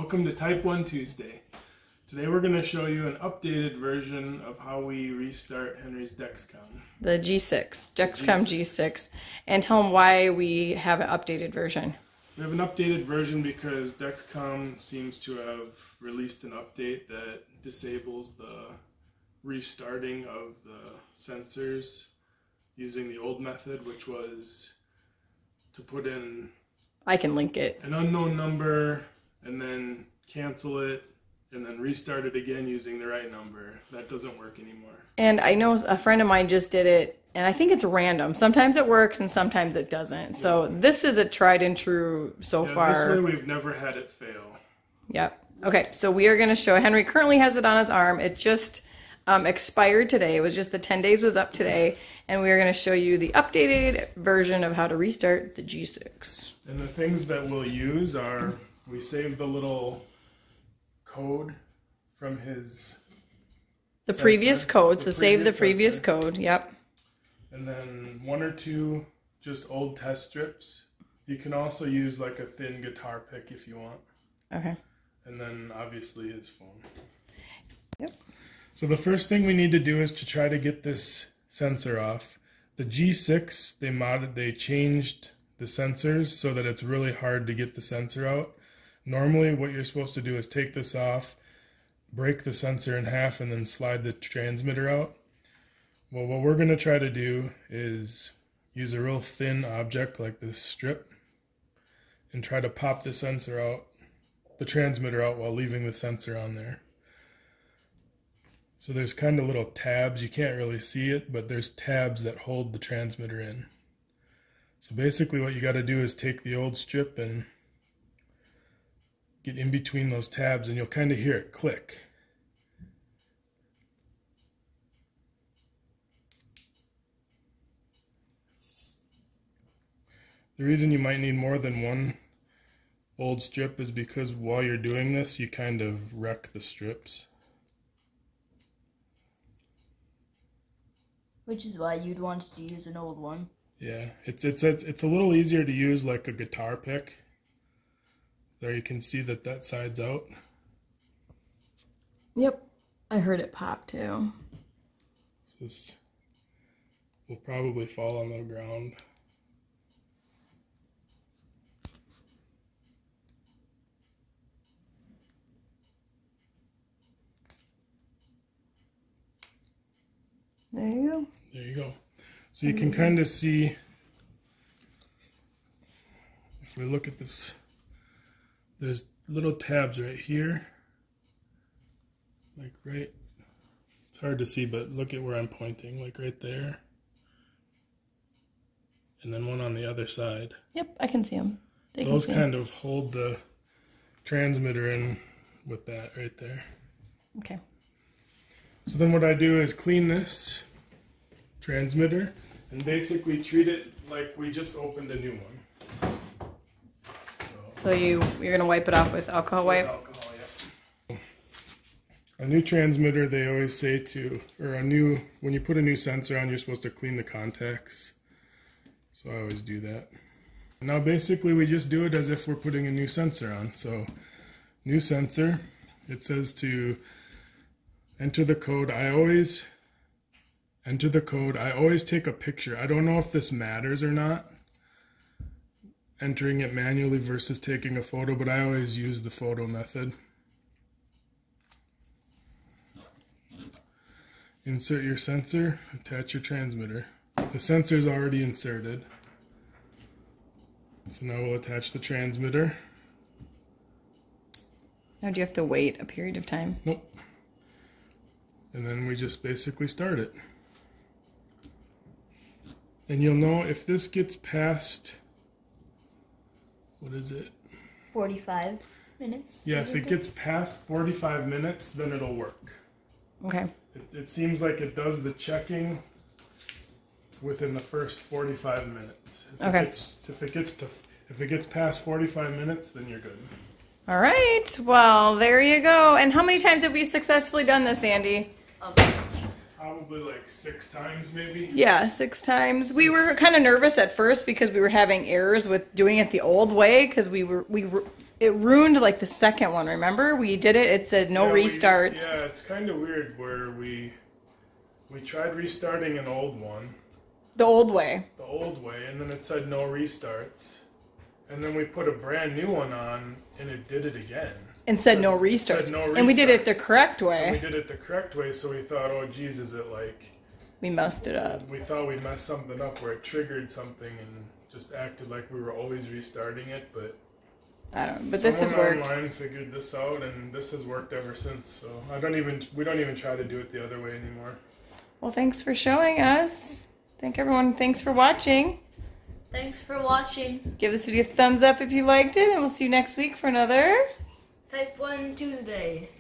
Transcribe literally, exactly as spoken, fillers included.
Welcome to Type one Tuesday. Today we're going to show you an updated version of how we restart Henry's Dexcom. The G six, Dexcom G six, and tell them why we have an updated version. We have an updated version because Dexcom seems to have released an update that disables the restarting of the sensors using the old method, which was to put in I can link it. an unknown number and then cancel it and then restart it again using the right number. That doesn't work anymore. And I know a friend of mine just did it, and I think it's random. Sometimes it works and sometimes it doesn't. So yeah. This is a tried and true so yeah, far. This way we've never had it fail. Yep. Okay, so we are going to show, Henry currently has it on his arm. It just um, expired today. It was just the ten days was up today. And we are going to show you the updated version of how to restart the G six. And the things that we'll use are, we save the little code from his The sensor, previous code, the so save the previous sensor. code, yep. And then one or two just old test strips. You can also use like a thin guitar pick if you want. Okay. And then obviously his phone. Yep. So the first thing we need to do is to try to get this sensor off. The G six, they modded, they changed the sensors so that it's really hard to get the sensor out. Normally what you're supposed to do is take this off, break the sensor in half, and then slide the transmitter out. Well, what we're going to try to do is use a real thin object like this strip and try to pop the sensor out, the transmitter out, while leaving the sensor on there. So there's kind of little tabs, you can't really see it, but there's tabs that hold the transmitter in. So basically what you got to do is take the old strip and get in between those tabs, and you'll kind of hear it click. The reason you might need more than one old strip is because while you're doing this, you kind of wreck the strips. Which is why you'd want to use an old one. Yeah, it's it's it's, it's a little easier to use like a guitar pick. There you can see that that side's out. Yep, I heard it pop too. So this will probably fall on the ground. There you go. There you go. So you can kind of see, if we look at this, there's little tabs right here, like right, it's hard to see, but look at where I'm pointing, like right there, and then one on the other side. Yep, I can see them. They Those can see kind them. of hold the transmitter in with that right there. Okay. So then what I do is clean this transmitter and basically treat it like we just opened a new one. So, So you, you're going to wipe it off with alcohol wipe? with alcohol, yeah. A new transmitter, they always say to, or a new, when you put a new sensor on, you're supposed to clean the contacts. So I always do that. Now basically we just do it as if we're putting a new sensor on. So new sensor, it says to enter the code. I always enter the code. I always take a picture. I don't know if this matters or not, entering it manually versus taking a photo, but I always use the photo method. Insert your sensor, attach your transmitter. The sensor is already inserted. So now we'll attach the transmitter. Now do you have to wait a period of time? Nope. And then we just basically start it. And you'll know if this gets past, what is it? forty-five minutes? Yeah, if it gets past forty-five minutes, then it'll work. Okay. It, it seems like it does the checking within the first forty-five minutes. If Okay. It gets, if it gets to, if it gets past forty-five minutes, then you're good. All right. Well, there you go. And how many times have we successfully done this, Andy? Okay. Probably like six times, maybe. Yeah, six times. We were kind of nervous at first because we were having errors with doing it the old way because we were we were, it ruined like the second one. Remember, we did it. It said no Yeah, we- restarts. yeah, it's kind of weird where we we tried restarting an old one, The old way. the old way, and then it said no restarts, and then we put a brand new one on, and it did it again. And said Said- no said restarts. no And we did it the restarts. correct And we way. did it the correct way, so we thought, oh, geez, is it like We messed it up. we thought we messed something up where it triggered something and just acted like we were always restarting it, but I don't know. But this has someone worked. online figured this out, and this has worked ever since. So I don't even we don't even try to do it the other way anymore. Well, thanks for showing us. Thank everyone. Thanks for watching. Thanks for watching. Give this video a thumbs up if you liked it, and we'll see you next week for another Type one Tuesday.